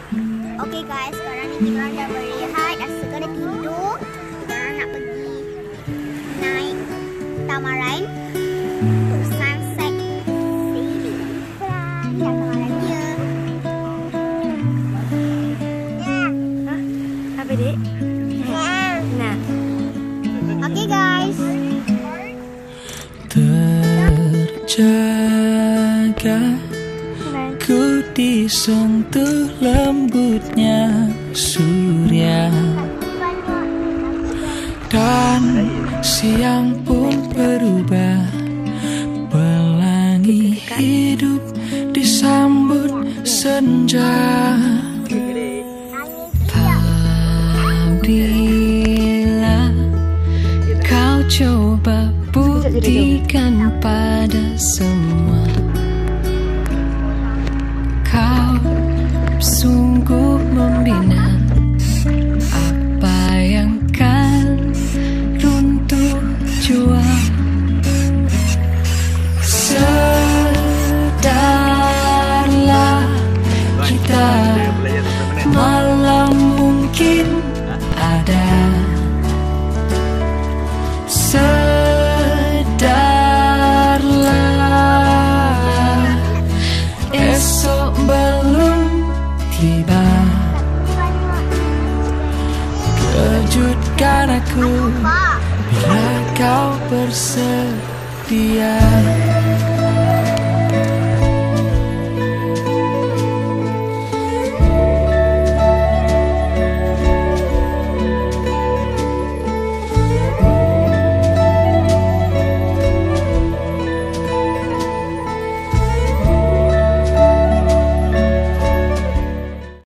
Oke guys, sekarang ini kita udah berehat dan segera tidur. Kita nak pergi naik Tamarin untuk sunset sini. Lihat Tamarin dia. Hah? Apa dek? Nah. Oke guys. Terjaga ku disentuh lembutnya surya, dan siang pun berubah, pelangi hidup disambut senja. Bila kau coba buktikan pada semua, kau sungguh membina apa yang kan runtuh jua. Sedarlah kita malam mungkin ada. Sedarlah esok belum tiba. Kejutkan aku bila kau bersedia.